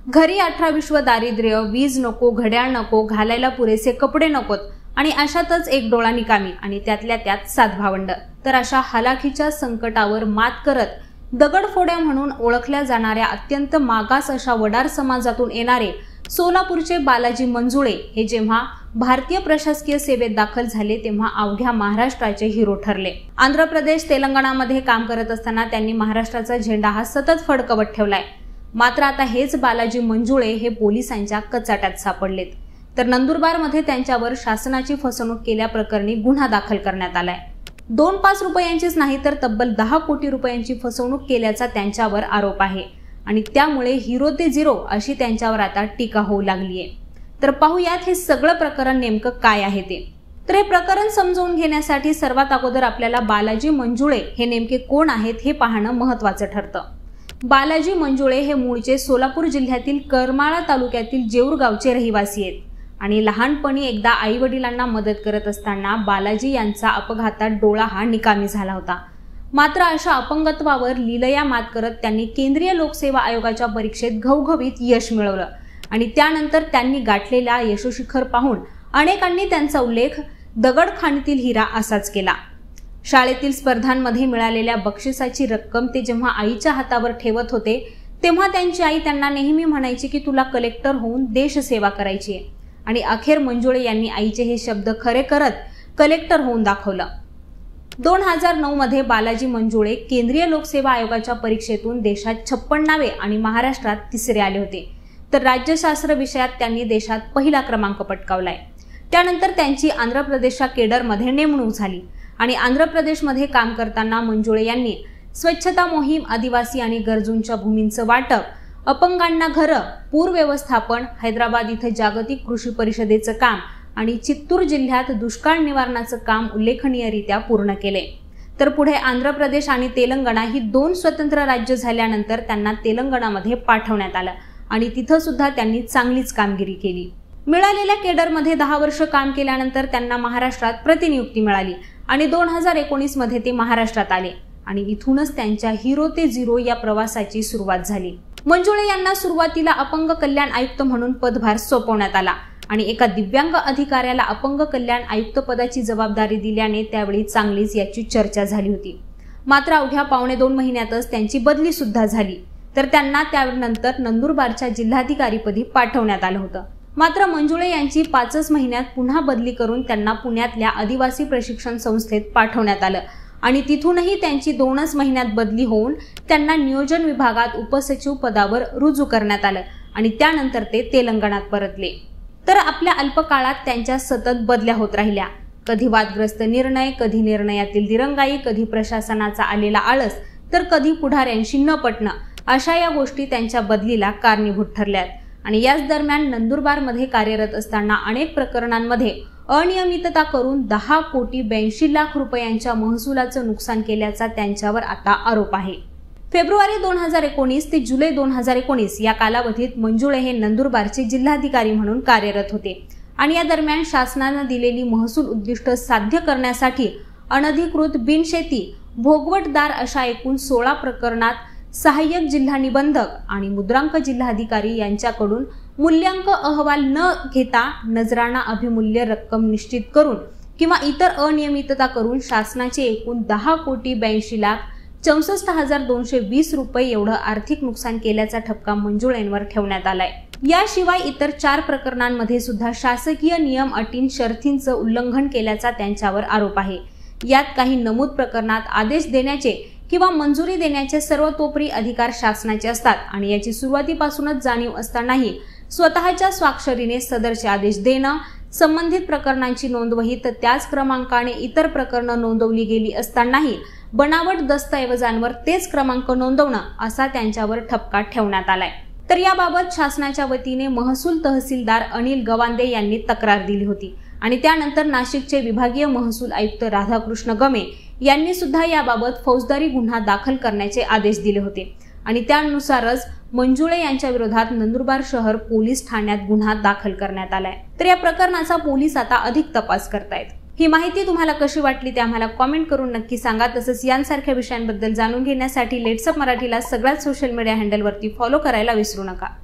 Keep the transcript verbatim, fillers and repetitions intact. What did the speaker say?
घरी अठरा विश्व दारिद्र्य, वीज नको, घड्याळ नको, घालायला पुरेसे कपडे नकोत आणि अशातच एक डोळा निकामी आणि त्यातल्या त्यात सात भावंड। तर अशा हलाखीच्या संकटावर मात करत दगडफोड्या म्हणून ओळखल्या जाणाऱ्या अत्यंत मागास अशा वडार समाजातून येणारे सोलापूरचे बालाजी मंजुळे हे जेव्हा भारतीय प्रशासकीय सेवेत दाखल झाले तेव्हा अवघ्या महाराष्ट्राचे हिरो ठरले। आंध्र प्रदेश, तेलंगणामध्ये काम करत असताना त्यांनी महाराष्ट्राचा झेंडा हा सतत फडकवत ठेवलाय। मात्र आता हेच बालाजी मंजुळे हे पोलिसांच्या कचाट्यात सापडलेत। तर नंदुरबारमध्ये त्यांच्यावर शासनाची फसवणूक केल्याप्रकरणी गुन्हा दाखल करण्यात आलाय। दोन पाच रुपयांचीच नाही तर तब्बल दहा कोटी रुपयांची फसवणूक केल्याचा त्यांच्यावर आरोप आहे आणि त्यामुळे हिरो ते झिरो अशी त्यांच्यावर आता टीका होऊ लागलीये। तर पाहूयात हे सगळं प्रकरण नेमकं काय आहे ते। तर हे प्रकरण समजून घेण्यासाठी सर्वात अगोदर आपल्याला बालाजी मंजुळे हे नेमके कोण आहेत हे पाहणं महत्त्वाचं ठरतं। बालाजी मंजुळे हे मूळचे सोलापूर जिल्ह्यातील करमाळा तालुक्यातील जेऊर गावचे रहिवासी आहेत आणि लहानपणी एकदा आई वडिलांना मदत करत असताना बालाजी यांचा अपघातात डोळा हा निकामी झाला होता। मात्र अशा अपंगत्वावर लीलया मात करत त्यांनी केंद्रीय लोकसेवा आयोगाच्या परीक्षेत घवघवीत यश मिळवलं आणि त्यानंतर त्यांनी गाठलेला यशोशिखर पाहून अनेकांनी त्यांचा उल्लेख दगडखाणीतील हिरा असाच केला। शाळेतील स्पर्धांमध्ये मिळालेल्या बक्षिसाची रक्कम ते जेव्हा आईच्या हातावर ठेवत होते तेव्हा त्यांची आई त्यांना नेहमी म्हणायची की तुला कलेक्टर होऊन देशसेवा करायची आहे आणि अखेर मंजुळे यांनी आईचे हे शब्द खरे करत कलेक्टर होऊन दाखवलं। दोन हजार नऊ मध्ये बालाजी मंजुळे केंद्रीय लोकसेवा आयोगाच्या परीक्षेतून देशात छप्पन्नावे आणि महाराष्ट्रात तिसरे आले होते। तर राज्यशास्त्र विषयात त्यांनी देशात पहिला क्रमांक पटकावलाय। त्यानंतर त्यांची आंध्र प्रदेशच्या केडरमध्ये नेमणूक झाली आणि आंध्र प्रदेशमध्ये काम करताना मंजुळे यांनी स्वच्छता मोहीम, आदिवासी आणि गरजूंच्या भूमींचं वाटप, अपंगांना घरं, पूर व्यवस्थापन, हैदराबाद इथे जागतिक कृषी परिषदेचं काम आणि चित्तूर जिल्ह्यात दुष्काळ निवारणाचं काम उल्लेखनीयरित्या पूर्ण केले। तर पुढे आंध्र प्रदेश आणि तेलंगणा ही दोन स्वतंत्र राज्य झाल्यानंतर त्यांना तेलंगणामध्ये पाठवण्यात आलं आणि तिथं सुद्धा त्यांनी चांगलीच कामगिरी केली। मिळालेल्या केडरमध्ये दहा वर्ष काम केल्यानंतर त्यांना महाराष्ट्रात प्रतिनियुक्ती मिळाली आणि दोन हजार एकोणीस मध्ये ते महाराष्ट्रात आले आणि इथूनच त्यांच्या हिरो ते झिरो या प्रवासाची सुरुवात झाली। मंजुळे यांना सुरुवातीला अपंग कल्याण आयुक्त म्हणून पदभार सोपवण्यात आला आणि एका दिव्यांग अधिकाऱ्याला अपंग कल्याण आयुक्त पदाची जबाबदारी दिल्याने त्यावेळी चांगलीच याची चर्चा झाली होती। मात्र अवघ्या पावणे दोन महिन्यातच त्यांची बदली सुद्धा झाली तर त्यांना त्यानंतर नंदुरबारच्या जिल्हाधिकारीपदी पाठवण्यात आलं होतं। मात्र मंजुळे यांची पाचच महिन्यात पुन्हा बदली करून त्यांना पुण्यातल्या आदिवासी प्रशिक्षण संस्थेत पाठवण्यात आलं आणि तिथूनही त्यांची दोनच महिन्यात बदली होऊन त्यांना नियोजन विभागात उपसचिव पदावर रुजू करण्यात आलं आणि त्यानंतर ते तेलंगणात परतले। तर आपल्या अल्पकाळात त्यांच्या सतत बदल्या होत राहिल्या। कधी वादग्रस्त निर्णय, कधी निर्णयातील दिरंगाई, कधी प्रशासनाचा आलेला आळस तर कधी पुढाऱ्यांशी न पटणं, अशा या गोष्टी त्यांच्या बदलीला कारणीभूत ठरल्यात आणि याच दरम्यान नंदुरबारमध्ये कार्यरत असताना अनेक प्रकरणांमध्ये अनियमितता करून दहा कोटी ब्याऐंशी लाख रुपयांच्या महसुलाचं नुकसान केल्याचा त्यांच्यावर आता आरोप आहे। फेब्रुवारी दोन हजार एकोणीस ते जुलै दोन हजार एकोणीस या कालावधीत मंजुळे हे नंदुरबारचे जिल्हाधिकारी म्हणून कार्यरत होते आणि या दरम्यान शासनाने दिलेली महसूल उद्दिष्ट साध्य करण्यासाठी अनधिकृत बिनशेती, भोगवटदार अशा एकूण सोळा प्रकरणात सहाय्यक जिल्हा निबंधक आणि मुद्रांक जिल्हाधिकारी यांच्याकडून मूल्यांक अहवाल न घेता नजराणा अभिमूल्य रक्कम निश्चित करून किंवा इतर अनियमितता करून शासनाचे एकूण दहा कोटी ब्याऐंशी लाख चौसष्ट हजार दोनशे वीस रुपये एवढं आर्थिक नुकसान केल्याचा ठपका मंजुळेंवर ठेवण्यात आलाय। याशिवाय इतर चार प्रकरणांमध्ये सुद्धा शासकीय नियम, अटी, शर्तींचं उल्लंघन केल्याचा त्यांच्यावर आरोप आहे। यात काही नमूद प्रकरणात आदेश देण्याचे किंवा मंजुरी देण्याचे सर्वतोपरी अधिकार शासनाचे असतात आणि याची सुरुवातीपासूनच जाणीव असतानाही स्वतःच्या स्वाक्षरीने सदरचे आदेश देणं, संबंधित प्रकरणांची नोंदवही तर त्याच क्रमांकाने इतर प्रकरणं नोंदवली गेली असतानाही बनावट दस्तऐवजांवर तेच क्रमांक नोंदवणं असा त्यांच्यावर ठपका ठेवण्यात आलाय। तर याबाबत शासनाच्या वतीने महसूल तहसीलदार अनिल गवांदे यांनी तक्रार दिली होती आणि त्यानंतर नाशिकचे विभागीय महसूल आयुक्त राधाकृष्ण गमे यांनी सुद्धा याबाबत फौजदारी गुन्हा दाखल करण्याचे आदेश दिले होते आणि त्यानुसारच मंजुळे यांच्या विरोधात नंदुरबार शहर पोलीस ठाण्यात गुन्हा दाखल करण्यात आलाय। तर या प्रकरणाचा पोलीस आता अधिक तपास करतायत। ही माहिती तुम्हाला कशी वाटली ते आम्हाला कमेंट करून नक्की सांगा। तसंच यांसारख्या विषयांबद्दल जाणून घेण्यासाठी लेट्सअप मराठीला सगळ्याच सोशल मीडिया हँडलवरती फॉलो करायला विसरू नका।